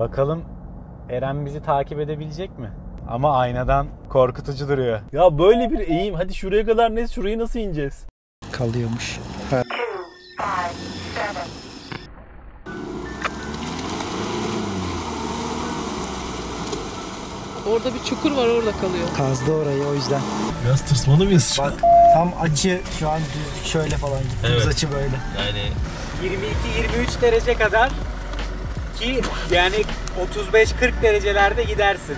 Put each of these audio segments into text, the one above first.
Bakalım Eren bizi takip edebilecek mi? Ama aynadan korkutucu duruyor. Ya böyle bir eğim. Hadi şuraya kadar ne? Şurayı nasıl ineceğiz? Kalıyormuş. Orada bir çukur var, orada kalıyor. Kazdı orayı, o yüzden. Biraz tırsmalı mıyız? Bak tam açı şu an düzlük şöyle falan. Gittiğimiz Evet. açı böyle. Yani 22-23 derece kadar ki yani 35-40 derecelerde gidersin.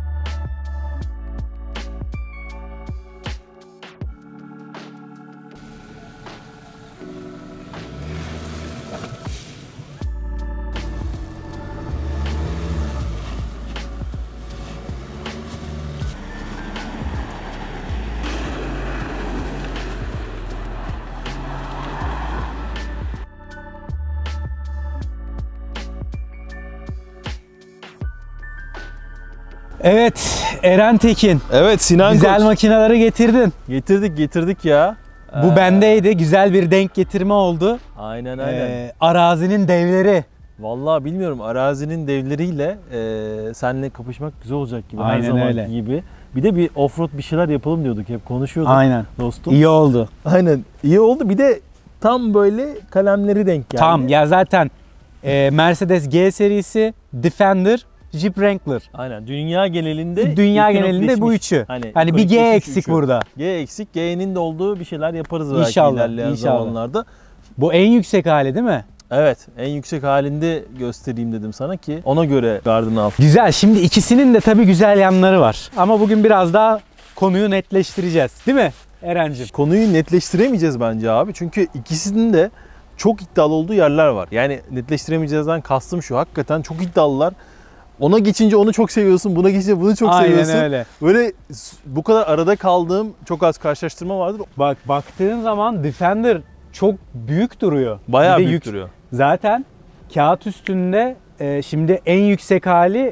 Evet Eren Tekin. evet Sinan Güzel Koç. makineleri getirdin. Getirdik ya. Bu bendeydi. Güzel bir denk getirme oldu. Aynen. Arazinin devleri. Vallahi bilmiyorum, arazinin devleriyle seninle kapışmak güzel olacak gibi. Aynen her zaman öyle. gibi. Bir de bir offroad bir şeyler yapalım diyorduk, hep konuşuyorduk. Aynen. Dostum. İyi oldu. Aynen. İyi oldu. Bir de tam böyle kalemleri denk geldi. Tam ya zaten Mercedes G serisi, Defender, Jeep Wrangler. Aynen. Dünya genelinde Genelinde bu üçü. Hani bir G ikonikleşmiş eksik üçü. burada. G eksik. G'nin de olduğu bir şeyler yaparız belki İnşallah, ilerleyen inşallah. zamanlarda. Bu en yüksek hali değil mi? Evet. En yüksek halinde göstereyim dedim sana ki ona göre gardını al. Güzel. Şimdi ikisinin de tabii güzel yanları var. Ama bugün biraz daha konuyu netleştireceğiz. Değil mi Eren'cim? Konuyu netleştiremeyeceğiz bence abi. Çünkü ikisinin de çok iddialı olduğu yerler var. Yani netleştiremeyeceğizden kastım şu. Hakikaten çok iddialılar. Ona geçince onu çok seviyorsun. Buna geçince bunu çok seviyorsun. Aynen öyle. Böyle bu kadar arada kaldığım çok az karşılaştırma vardır. Bak baktığın zaman Defender çok büyük duruyor. Bayağı Bir de büyük duruyor. Zaten kağıt üstünde şimdi en yüksek hali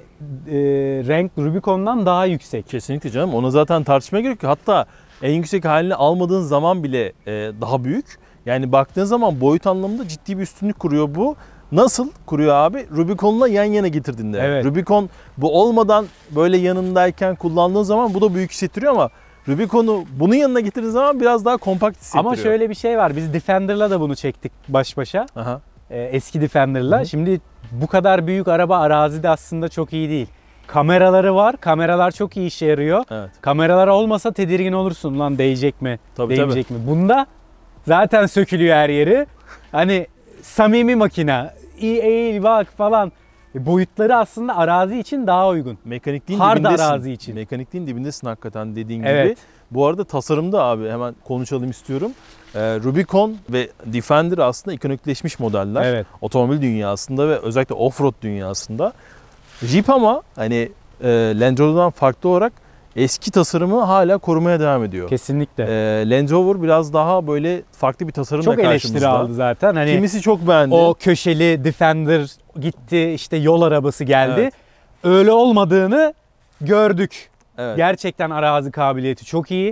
renk Rubicon'dan daha yüksek. Kesinlikle canım. Ona zaten tartışmaya gerek yok. Hatta en yüksek halini almadığın zaman bile daha büyük. Yani baktığın zaman boyut anlamında ciddi bir üstünlük kuruyor bu. Nasıl kuruyor abi? Rubicon'la yan yana getirdiğinde. Evet. Rubicon bu olmadan böyle yanındayken kullandığın zaman bu da büyük hissettiriyor ama Rubicon'u bunun yanına getirdiğin zaman biraz daha kompakt hissettiriyor. Ama şöyle bir şey var. Biz Defender'la da bunu çektik baş başa. Aha. Eski Defender'la. Hı hı. Şimdi bu kadar büyük araba arazide aslında çok iyi değil. Kameraları var. Kameralar çok iyi işe yarıyor. Evet. Kameralar olmasa tedirgin olursun. Lan değecek mi? Tabii, Değmeyecek mi? Bunda zaten sökülüyor her yeri. Hani samimi makine. İyi eğil bak falan. Boyutları aslında arazi için daha uygun. Mekanikliğin Hard dibindesin. arazi için. Mekanikliğin dibindesin hakikaten dediğin Evet. gibi. Bu arada tasarımda abi hemen konuşalım istiyorum. Rubicon ve Defender aslında ikonikleşmiş modeller. Evet. Otomobil dünyasında ve özellikle offroad dünyasında. Jeep ama hani Land Rover'dan farklı olarak eski tasarımı hala korumaya devam ediyor. Kesinlikle. Land Rover biraz daha böyle farklı bir tasarımla Çok karşımızda. eleştiri aldı zaten. Hani Kimisi çok beğendi. o köşeli Defender gitti, işte yol arabası geldi. Evet. Öyle olmadığını gördük. Evet. Gerçekten arazi kabiliyeti çok iyi.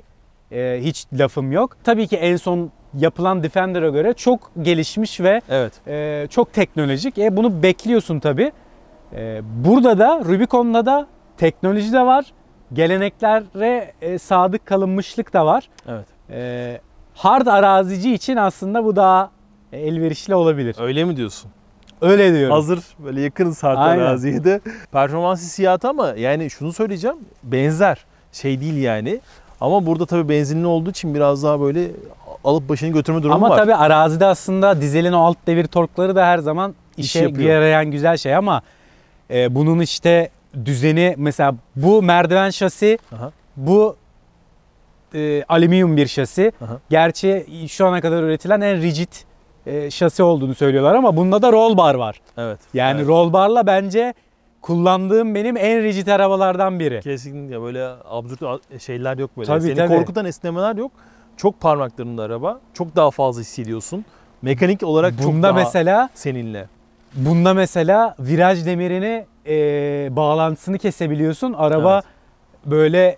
Hiç lafım yok. Tabii ki en son yapılan Defender'a göre çok gelişmiş ve Evet. çok teknolojik. Bunu bekliyorsun tabii. Burada da Rubicon'da da teknoloji de var. Geleneklere sadık kalınmışlık da var. Evet. Hard arazici için aslında bu daha elverişli olabilir. Öyle mi diyorsun? Öyle diyorum. Hazır böyle yakınız hard Aynen. araziye de. Performans hissiyatı ama yani şunu söyleyeceğim. Benzer. Şey değil yani. Ama burada tabii benzinli olduğu için biraz daha böyle alıp başını götürme durumu Ama var. tabii arazide aslında dizelin o alt devir torkları da her zaman işe yapıyor. yarayan güzel şey ama bunun işte düzeni mesela bu merdiven şasi, Aha. bu alüminyum bir şasi. Aha. Gerçi şu ana kadar üretilen en rigid şasi olduğunu söylüyorlar ama bunda da roll bar var. Evet. Yani evet. roll barla bence kullandığım benim en rigid arabalardan biri. Kesinlikle böyle absürt şeyler yok böyle. Tabii, Seni tabii. korkutan esnemeler yok. Çok parmaklarında araba. Çok daha fazla hissediyorsun. Mekanik olarak çok Bunda daha mesela seninle. Bunda mesela viraj demirini bağlantısını kesebiliyorsun. Araba Evet. böyle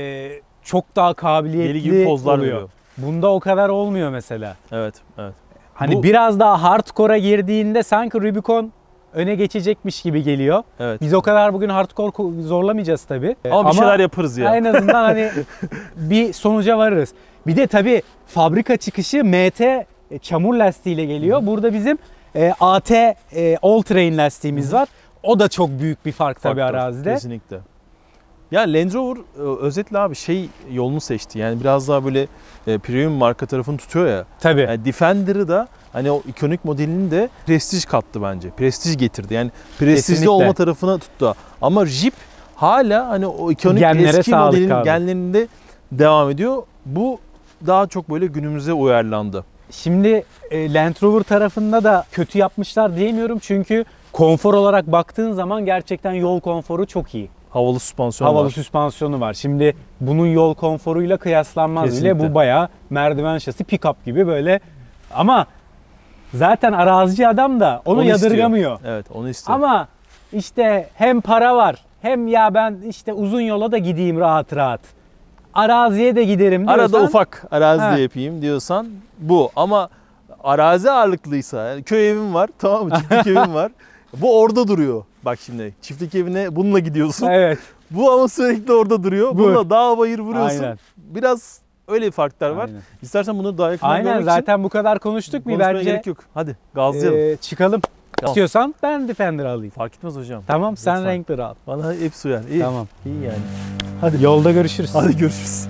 çok daha kabiliyetli Deli gibi pozlar oluyor. veriyor. Bunda o kadar olmuyor mesela. Evet, evet. Hani Bu- biraz daha hardcore'a girdiğinde sanki Rubicon öne geçecekmiş gibi geliyor. Evet. Biz o kadar bugün hardcore zorlamayacağız tabii. Ama bir şeyler yaparız ya. En azından hani bir sonuca varırız. Bir de tabii fabrika çıkışı MT çamur lastiğiyle geliyor. Burada bizim AT All Terrain lastiğimiz var. O da çok büyük bir fark tabii Faktör, arazide. Kesinlikle. Ya Land Rover özetle abi yolunu seçti. Yani biraz daha böyle premium marka tarafını tutuyor ya. Tabii. Yani Defender'ı da hani o ikonik modelini de prestij kattı bence. Prestij getirdi. Yani prestijli Kesinlikle. olma tarafına tuttu. Ama Jeep hala hani o ikonik Genlere eski sağlık modelin abi. genlerinde devam ediyor. Bu daha çok böyle günümüze uyarlandı. Şimdi Land Rover tarafında da kötü yapmışlar diyemiyorum. Çünkü konfor olarak baktığın zaman gerçekten yol konforu çok iyi. Havalı süspansiyon Havalı var. süspansiyonu var. Şimdi bunun yol konforuyla kıyaslanmaz Kesinlikle. bile. Bu bayağı merdiven şasi pick-up gibi böyle. Ama zaten arazici adam da onu yadırgamıyor. istiyor. Evet, onu istiyor. Ama işte hem para var hem ya ben işte uzun yola da gideyim rahat rahat. Araziye de giderim diyorsan. Arada ufak arazi Ha. de yapayım diyorsan bu. Ama arazi ağırlıklıysa, yani köy evim var, tamam mı? Çiftlik evim var. Bu orada duruyor. Bak şimdi çiftlik evine bununla gidiyorsun. Evet. Bu ama sürekli orada duruyor. Bu. Bununla dağ bayır vuruyorsun. Aynen. Biraz öyle farklar var. Aynen. İstersen bunu daha yakından Aynen görmek zaten bu kadar konuştuk için mu konuşmaya bence gerek yok. Hadi gazlayalım. çıkalım. Tamam. İstiyorsan ben Defender alayım. Fark etmez hocam. Tamam sen Lütfen. Wrangler al. Bana hepsi uyar. İyi. Tamam. İyi yani. Hadi yolda görüşürüz. Hadi görüşürüz.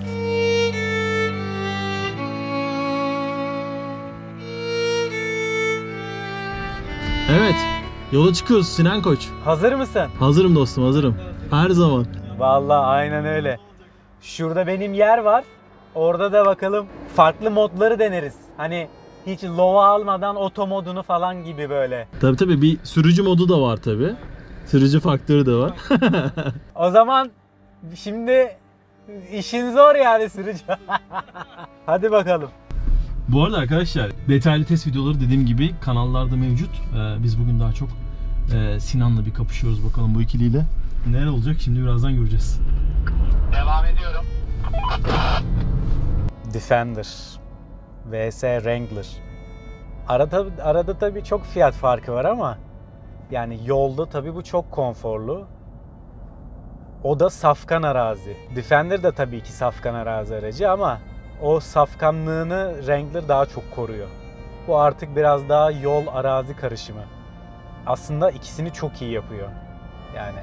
Evet. Yola çıkıyoruz Sinan Koç. Hazır mısın? Hazırım dostum, hazırım. Her zaman. Vallahi aynen öyle. Şurada benim yer var. Orada da bakalım farklı modları deneriz. Hani hiç low'a almadan oto modunu falan gibi böyle. Tabii bir sürücü modu da var tabii. Sürücü faktörü de var. O zaman şimdi işin zor yani sürücü. Hadi bakalım. Bu arada arkadaşlar detaylı test videoları dediğim gibi kanallarda mevcut. Biz bugün daha çok Sinan'la bir kapışıyoruz bakalım bu ikiliyle. Neler olacak şimdi birazdan göreceğiz. Devam ediyorum. Defender vs Wrangler. Arada tabii çok fiyat farkı var ama yani yolda tabii bu çok konforlu. O da safkan arazi. Defender de tabii ki safkan arazi aracı ama o safkanlığını Wrangler daha çok koruyor. Bu artık biraz daha yol arazi karışımı. Aslında ikisini çok iyi yapıyor. Yani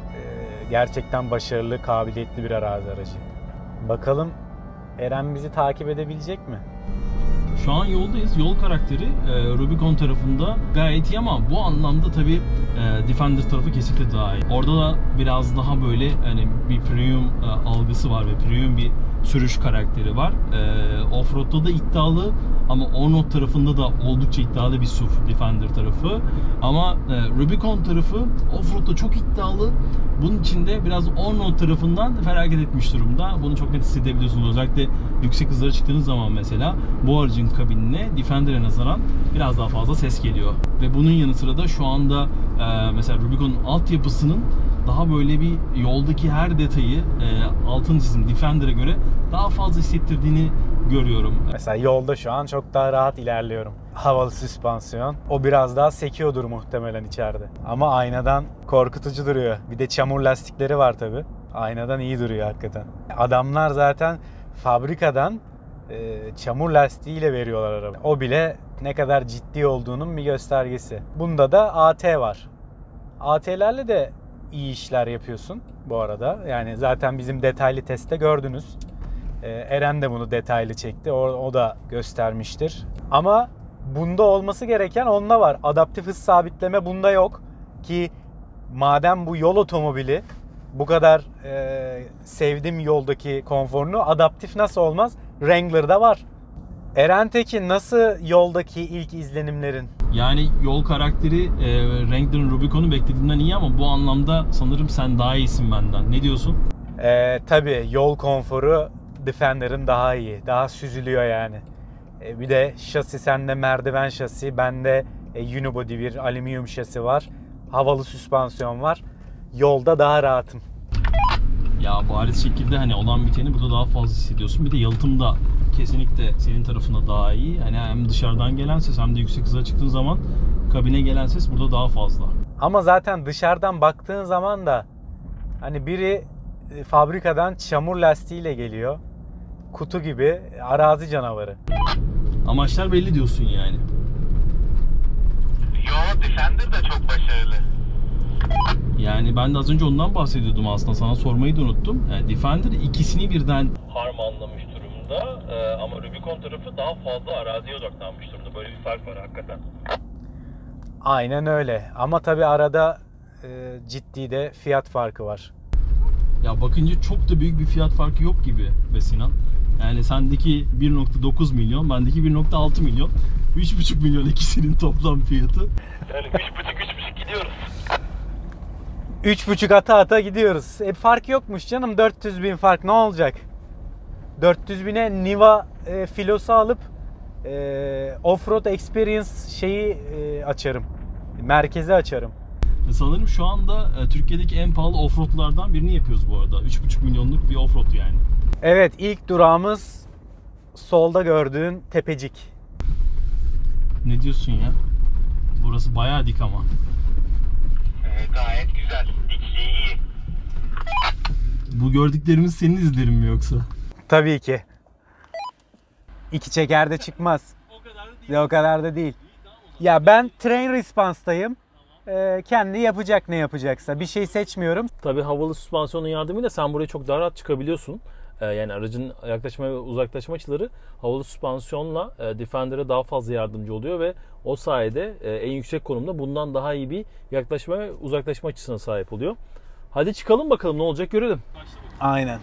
gerçekten başarılı, kabiliyetli bir arazi aracı. Bakalım Eren bizi takip edebilecek mi? Şu an yoldayız. Yol karakteri Rubicon tarafında gayet iyi ama bu anlamda tabii Defender tarafı kesinlikle daha iyi. Orada da biraz daha böyle hani bir premium algısı var ve premium bir sürüş karakteri var. Offroad'da da iddialı ama on-road tarafında da oldukça iddialı bir SUV Defender tarafı. Ama Rubicon tarafı offroad'da çok iddialı. Bunun için de biraz on-road tarafından feragat etmiş durumda. Bunu çok net hissedebiliyorsunuz. Özellikle yüksek hızlara çıktığınız zaman mesela bu aracın kabinine Defender'e nazaran biraz daha fazla ses geliyor. Ve bunun yanı sıra da şu anda mesela Rubicon'un altyapısının daha böyle bir yoldaki her detayı altını çizim Defender'e göre daha fazla hissettirdiğini görüyorum. Mesela yolda şu an çok daha rahat ilerliyorum. Havalı süspansiyon. O biraz daha sekiyordur muhtemelen içeride. Ama aynadan korkutucu duruyor. Bir de çamur lastikleri var tabii. Aynadan iyi duruyor hakikaten. Adamlar zaten fabrikadan çamur lastiğiyle veriyorlar araba. O bile ne kadar ciddi olduğunun bir göstergesi. Bunda da AT var. AT'lerle de iyi işler yapıyorsun bu arada. Yani zaten bizim detaylı testte gördünüz. Eren de bunu detaylı çekti. O da göstermiştir. Ama bunda olması gereken onda var. Adaptif hız sabitleme bunda yok. Ki madem bu yol otomobili bu kadar sevdim yoldaki konforunu, adaptif nasıl olmaz? Wrangler'da var. Eren Tekin, nasıl yoldaki ilk izlenimlerin? Yani yol karakteri Wrangler'ın Rubicon'u beklediğimden iyi ama bu anlamda sanırım sen daha iyisin benden. Ne diyorsun? Tabii yol konforu Defender'ın daha iyi. Daha süzülüyor yani. Bir de şasi sende merdiven şasi, bende unibody bir alüminyum şasi var. Havalı süspansiyon var. Yolda daha rahatım. Ya bariz şekilde hani olan biteni burada daha fazla hissediyorsun. Bir de yalıtım da kesinlikle senin tarafında daha iyi. Hani hem dışarıdan gelen ses hem de yüksek hıza çıktığın zaman kabine gelen ses burada daha fazla. Ama zaten dışarıdan baktığın zaman da hani biri fabrikadan çamur lastiğiyle geliyor. Kutu gibi arazi canavarı. Amaçlar belli diyorsun yani. Yo, Defender de çok başarılı. Yani ben de az önce ondan bahsediyordum aslında. Sana sormayı da unuttum. Yani Defender ikisini birden harmanlamış durumda. Ama Rubicon tarafı daha fazla araziye odaklanmış durumda. Böyle bir fark var hakikaten. Aynen öyle. Ama tabii arada ciddi de fiyat farkı var. Ya bakınca çok da büyük bir fiyat farkı yok gibi be Sinan. Yani sendeki 1.9 milyon, bendeki 1.6 milyon. 3.5 milyon ikisinin toplam fiyatı. Yani 3,5 gidiyoruz. 3,5 ata gidiyoruz. Fark yokmuş canım. 400 bin fark ne olacak? 400 bine Niva filosu alıp Offroad Experience açarım. Merkezi açarım. Sanırım şu anda Türkiye'deki en pahalı offroadlardan birini yapıyoruz bu arada. 3.5 milyonluk bir offroad yani. Evet, ilk durağımız solda gördüğün tepecik. Ne diyorsun ya? Burası bayağı dik ama. Gayet güzel. Dikliği iyi. Bu gördüklerimiz senin izlerin mi yoksa? Tabii ki. İki çekerde çıkmaz. O kadar da değil. Ya ben train response'tayım. Kendi yapacak ne yapacaksa. Bir şey seçmiyorum. Tabii havalı süspansiyonun yardımıyla sen buraya çok daha rahat çıkabiliyorsun. Yani aracın yaklaşma ve uzaklaşma açıları havalı süspansiyonla Defender'a daha fazla yardımcı oluyor ve o sayede en yüksek konumda bundan daha iyi bir yaklaşma ve uzaklaşma açısına sahip oluyor. Hadi çıkalım bakalım ne olacak görelim. Aynen.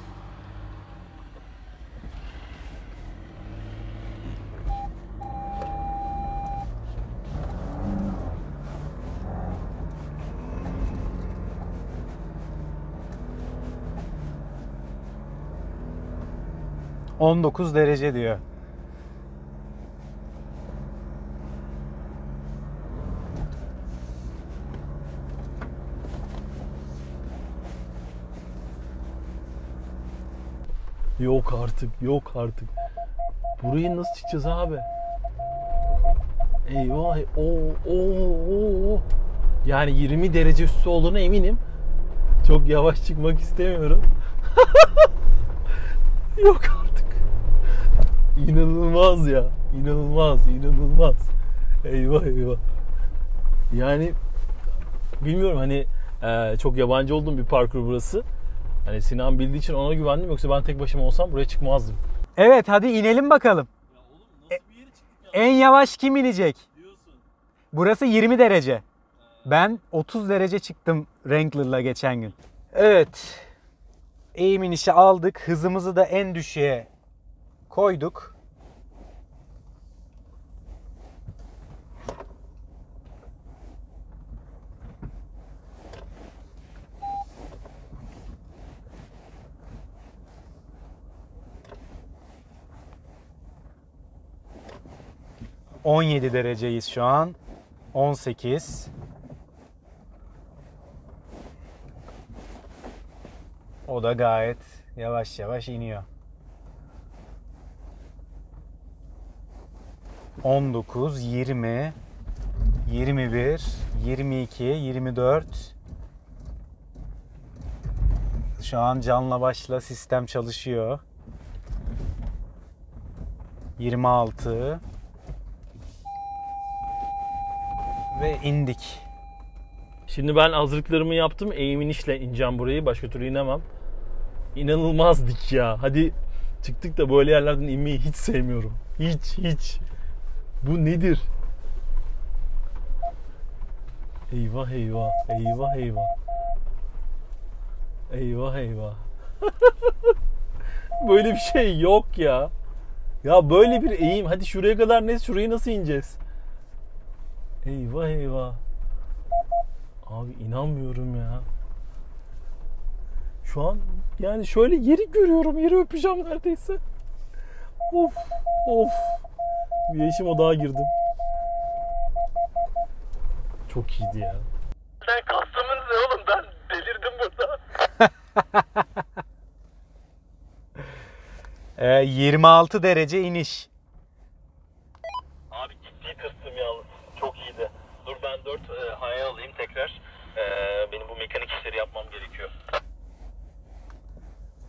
...19 derece diyor. Yok artık, yok artık. Burayı nasıl çıkacağız abi? Eyvah, o. Yani 20 derece üstü olduğuna eminim. Çok yavaş çıkmak istemiyorum. Yok artık. İnanılmaz ya. İnanılmaz. Eyvah. Yani bilmiyorum hani çok yabancı olduğum bir parkur burası. Hani Sinan bildiği için ona güvendim. Yoksa ben tek başıma olsam buraya çıkmazdım. Evet, hadi inelim bakalım. En yavaş kim inecek? Burası 20 derece. Ben 30 derece çıktım Wrangler'la geçen gün. Evet. Eğim inişi aldık. Hızımızı da en düşüğe koyduk. ...17 dereceyiz şu an. 18. O da gayet yavaş yavaş iniyor. 19, 20, 21, 22, 24. Şu an canla başla sistem çalışıyor. 26. Ve indik. Şimdi ben hazırlıklarımı yaptım. Eğim inişle ineceğim burayı. Başka türlü inemem. İnanılmaz dik ya. Hadi çıktık da böyle yerlerden inmeyi hiç sevmiyorum. Hiç. Bu nedir? Eyvah. Böyle bir şey yok ya. Ya böyle bir eğim. Hadi şuraya kadar ne? Şurayı nasıl ineceğiz? Eyvah. Abi inanmıyorum ya. Şu an yani şöyle yeri görüyorum. Yeri öpeceğim neredeyse. Of. Bir yeşim odağa girdim. Çok iyiydi ya. Sen kastımız ne oğlum? Ben delirdim burada. 26 derece iniş. Abi ciddi tırstım yalnız. Çok iyiydi. Dur ben 4 hayal alayım tekrar.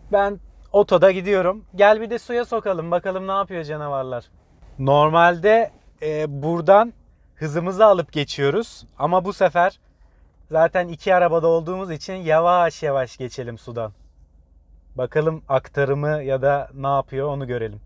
Ben otoda gidiyorum. Gel bir de suya sokalım. Bakalım ne yapıyor canavarlar. Normalde buradan hızımızı alıp geçiyoruz. Ama bu sefer zaten iki arabada olduğumuz için yavaş yavaş geçelim sudan. Bakalım aktarımı ya da ne yapıyor onu görelim.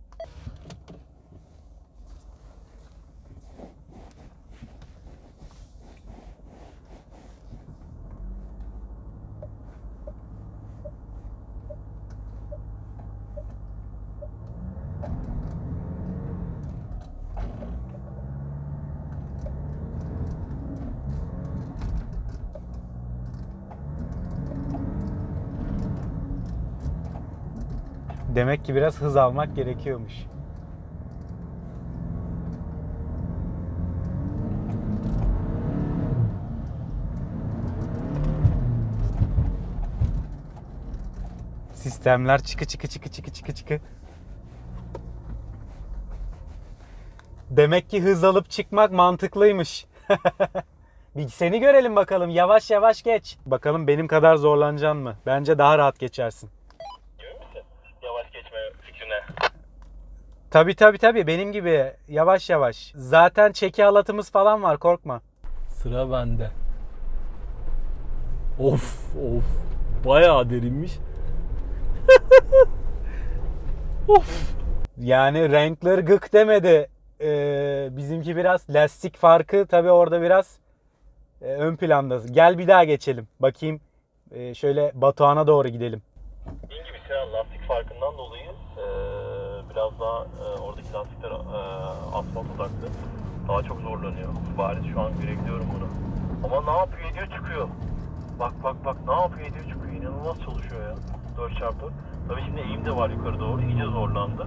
Demek ki biraz hız almak gerekiyormuş. Sistemler çıkı. Demek ki hız alıp çıkmak mantıklıymış. Bir seni görelim bakalım. Yavaş yavaş geç. Bakalım benim kadar zorlanacaksın mı? Bence daha rahat geçersin. Emin misin? Yavaş geçme fikrine. Tabii benim gibi yavaş yavaş. Zaten çeki halatımız falan var, korkma. Sıra bende. Of. Bayağı derinmiş. Of. Yani renkler gık demedi. Bizimki biraz lastik farkı tabii orada biraz ön planda. Gel bir daha geçelim. Bakayım şöyle Batuhan'a doğru gidelim. Dediğim gibi Sinan, lastik farkından dolayı biraz daha oradaki lastikler asfalt odaklı. Daha çok zorlanıyor. Bariz şu an görebiliyorum bunu. Ama ne yapıyor ediyor çıkıyor. Bak ne yapıyor ediyor çıkıyor. İnanılmaz çalışıyor ya. 4x. Tabii şimdi eğim de var yukarı doğru. İyice zorlandı.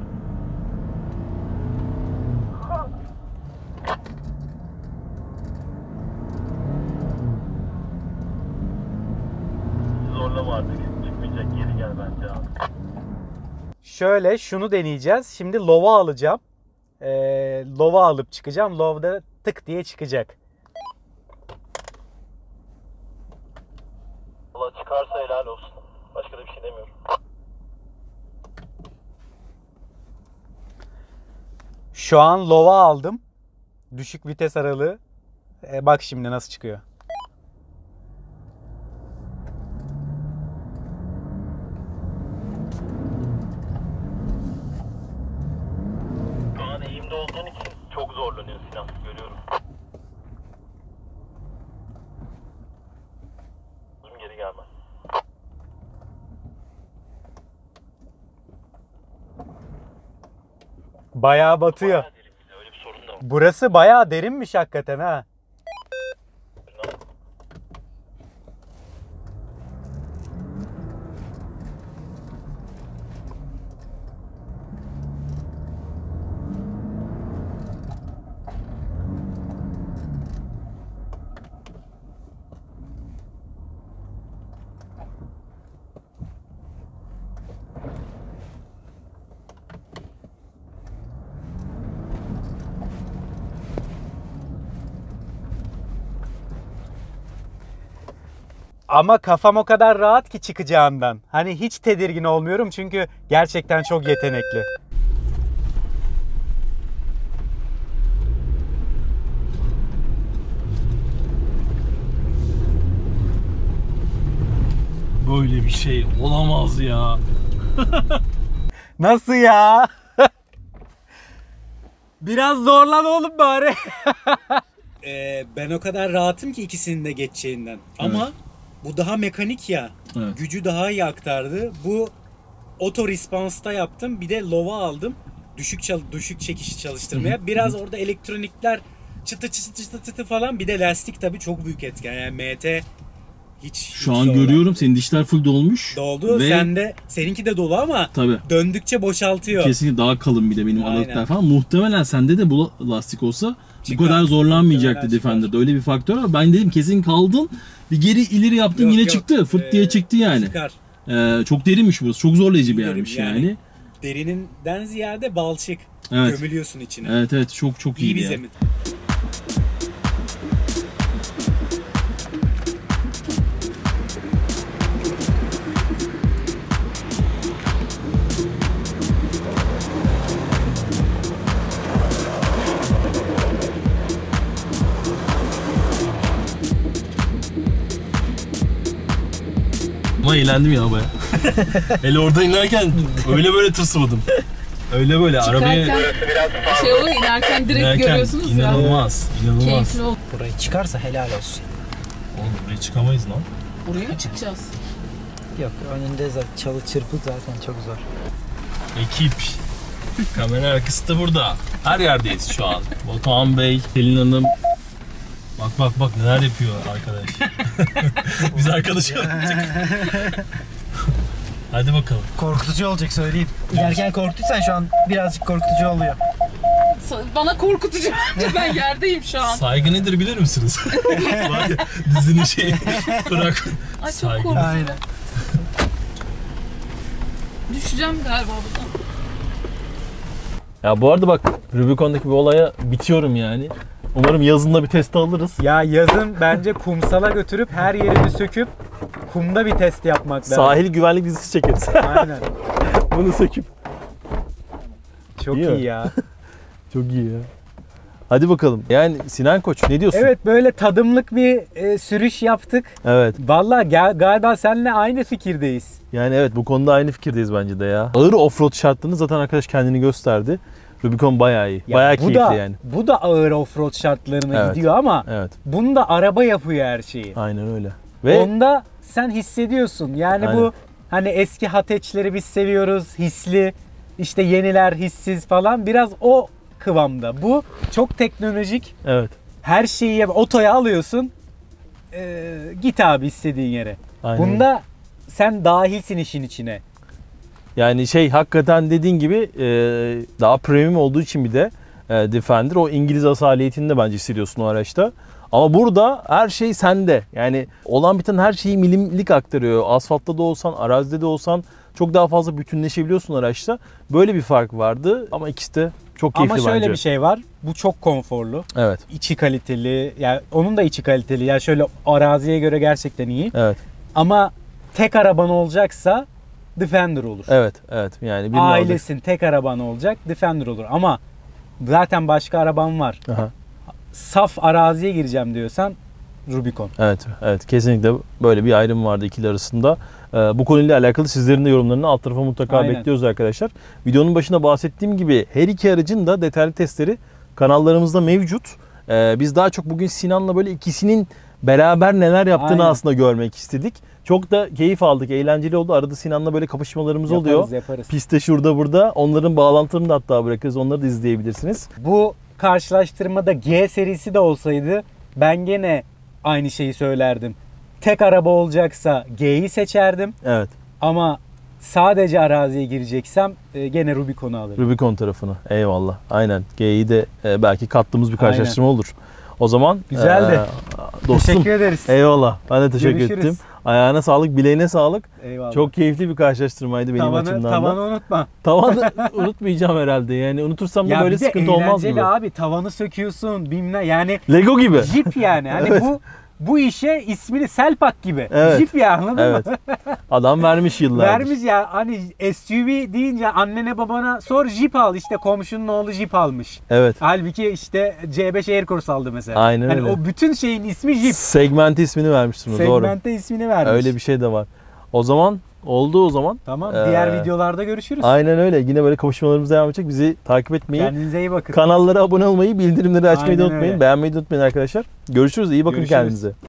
Zorlama artık. Çıkmayacak. Geri gel bence abi. Şöyle şunu deneyeceğiz. Şimdi lova alacağım. Lova alıp çıkacağım. Lov'da tık diye çıkacak. Valla çıkarsa helal olsun. Başka da bir şey demiyorum. Şu an lova aldım. Düşük vites aralığı. Bak şimdi nasıl çıkıyor. Şu an eğimde olduğun için çok zorlanıyor Sinan. Görüyorum. Geri gelme. Bayağı batıyor. Bayağı derin bir de, öyle bir sorun da var. Burası bayağı derinmiş hakikaten ha. Ama kafam o kadar rahat ki çıkacağından. Hani hiç tedirgin olmuyorum çünkü gerçekten çok yetenekli. Böyle bir şey olamaz ya. Nasıl ya? Biraz zorlan oğlum bari. Ben o kadar rahatım ki ikisinin de geçeceğinden. Ama bu daha mekanik ya. Evet. Gücü daha iyi aktardı. Bu auto response'ta yaptım. Bir de lova aldım. Düşük çekiş çalıştırmaya. Biraz orada elektronikler çıtı falan. Bir de lastik tabii çok büyük etken. Yani MT hiç Şu an görüyorum senin dişler full dolmuş. doldu. Ve Seninki de dolu ama tabii. döndükçe boşaltıyor. Kesinlikle daha kalın bir de benim Aynen. aralıklar falan. Muhtemelen sende de bu lastik olsa Çıkar. bu kadar zorlanmayacaktı Muhtemelen Defender'da. Öyle bir faktör var. Ben dedim kesin kaldın. Bir geri ileri yaptın Yok, yine yok. çıktı. Fırt diye çıktı yani. Çıkar. Çok derinmiş burası. Çok zorlayıcı bir Derin yermiş yani. yani. Derininden ziyade balçık. Evet. Gömülüyorsun içine. Evet çok İyi iyi bir yani. zemin. Ama eğlendim ya baya. Hele orada inerken öyle böyle tırsımadım. Öyle böyle arabaya Çıkarken şey oluyor, inerken direkt görüyorsunuz ya. inanılmaz. Keyifli oldu. Burayı çıkarsa helal olsun. Oğlum buraya çıkamayız lan. Buraya mı çıkacağız? Yok önünde zaten çalı çırpı zaten çok zor. Ekip. Kamera arkası da burada. Her yerdeyiz şu an. Batuhan Bey, Selin Hanım. Bak neler yapıyor arkadaş. Biz arkadaş yaptık. Hadi bakalım. Korkutucu olacak söyleyeyim. İlerken korktuysan şu an birazcık korkutucu oluyor. Bana korkutucu bence, ben yerdeyim şu an. Saygı nedir bilir misiniz? Var ya, dizinin şeyi. Bırak. Ay çok Saygı. korkutucu. Aynen. Düşeceğim galiba buradan. Ya bu arada bak Rubicon'daki bir olaya bitiyorum yani. Umarım yazında bir test alırız. Ya yazın bence kumsala götürüp her yerini söküp kumda bir test yapmak lazım. Sahil güvenlik dizisi çekeriz. Aynen. Bunu söküp. Çok İyi mi? iyi ya. Çok iyi ya. Hadi bakalım. Yani Sinan Koç ne diyorsun? Evet, böyle tadımlık bir sürüş yaptık. Evet. Vallahi galiba seninle aynı fikirdeyiz. Yani evet bu konuda aynı fikirdeyiz bence de ya. Ağır offroad şartlarını zaten arkadaş kendini gösterdi. Rubicon bayağı iyi. Ya Bayağı bu keyifli da, yani. Bu da ağır offroad şartlarına Evet. gidiyor ama Evet. bunda araba yapıyor her şeyi. Aynen öyle. Ve Onda sen hissediyorsun. Yani Aynen. bu hani eski Hatch'leri biz seviyoruz. Hisli, işte yeniler hissiz falan. Biraz o kıvamda. Bu çok teknolojik. evet. Her şeyi otoya alıyorsun. Git abi istediğin yere. Aynen. Bunda sen dahilsin işin içine. Yani şey hakikaten dediğin gibi daha premium olduğu için bir de Defender o İngiliz asaliyetini de bence hissediyorsun o araçta. Ama burada her şey sende. Yani olan biten her şeyi milimlik aktarıyor. Asfaltta da olsan, arazide de olsan çok daha fazla bütünleşebiliyorsun araçta. Böyle bir fark vardı ama ikisi de çok keyifli Ama bence. şöyle bir şey var. Bu çok konforlu. Evet, İçi kaliteli. Yani onun da içi kaliteli. Yani şöyle araziye göre gerçekten iyi. evet, Ama tek araban olacaksa Defender olur. evet. Yani birini aldık. Ailesin, tek araban olacak, Defender olur. Ama zaten başka araban var. Aha. Saf araziye gireceğim diyorsan Rubicon. Evet. Kesinlikle böyle bir ayrım vardı ikili arasında. Bu konuyla alakalı sizlerin de yorumlarını alt tarafa mutlaka Aynen. bekliyoruz arkadaşlar. Videonun başında bahsettiğim gibi her iki aracın da detaylı testleri kanallarımızda mevcut. Biz daha çok bugün Sinan'la böyle ikisinin beraber neler yaptığını Aynen. aslında görmek istedik. Çok da keyif aldık, eğlenceli oldu. Arada Sinan'la böyle kapışmalarımız oluyor. Yaparız. Piste şurada burada. Onların bağlantılarını da hatta bırakırız. Onları da izleyebilirsiniz. Bu karşılaştırmada G serisi de olsaydı ben gene aynı şeyi söylerdim. Tek araba olacaksa G'yi seçerdim. Evet. Ama sadece araziye gireceksem gene Rubicon'u alırım. Rubicon tarafını. Eyvallah. Aynen. G'yi de belki kattığımız bir karşılaştırma olur. O zaman Güzeldi. Dostum. Teşekkür ederiz. Eyvallah. Ben de teşekkür Görüşürüz. ettim. Ayağına sağlık, bileğine sağlık. Eyvallah. Çok keyifli bir karşılaştırmaydı benim açımdan da. Tavanı unutma. Tavanı unutmayacağım herhalde. Yani unutursam da Ya böyle bir de sıkıntı olmaz eğlenceli gibi. abi, tavanı söküyorsun bilmem yani Lego gibi. Jeep yani. Hani bu işe ismini Selpak gibi. Evet. Jeep ya, anladın Evet. mı? Adam vermiş yıllardır. Vermiş ya, hani SUV deyince annene babana sor, Jeep al, işte komşunun oğlu Jeep almış. Evet. Halbuki işte C5 Aircross aldı mesela. Aynen hani öyle. o bütün şeyin ismi Jeep. Segment ismini vermiştim. Doğru. Segmente ismini vermiş. Öyle bir şey de var. O zaman oldu o zaman. Tamam, Ee, diğer videolarda görüşürüz. Aynen öyle. Yine böyle kapışmalarımız devam edecek. Bizi takip etmeyi, Kendinize iyi bakın. kanallara abone olmayı, bildirimleri açmayı da Aynen unutmayın. öyle. Beğenmeyi de unutmayın arkadaşlar. Görüşürüz. İyi bakın Görüşürüz. kendinize.